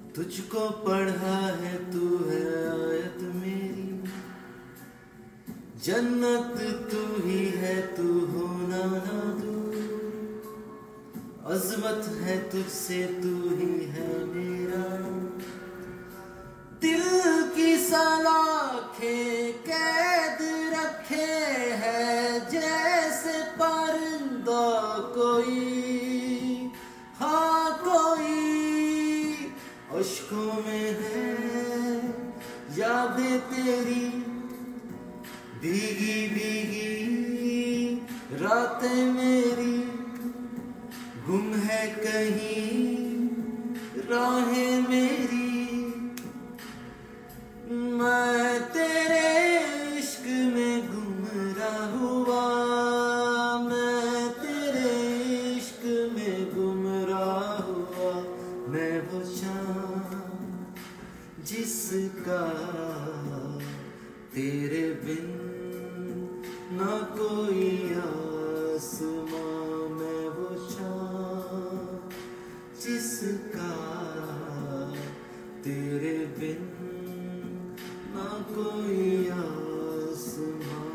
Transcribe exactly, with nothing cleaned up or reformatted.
तुझको पढ़ा है तू है आयत मेरी, जन्नत तू ही है तू होना ना दूर, अजमत है तुझसे तू ही है मेरा, दिल की सलाखें कैद रखे है जैसे परिंदा कोई, हाँ कोई अश्कों में है यादें तेरी, भीगी भीगी रातें मेरी, गुम है कहीं राहें मेरी, मैं तेरे इश्क में गुमराह हुआ, मैं तेरे इश्क में गुमराह हुआ, मैं वो चाँद जिसका तेरे बिन ना कोई आसमां, मैं वो चाँद जिसका तेरे बिन ना कोई आसमां।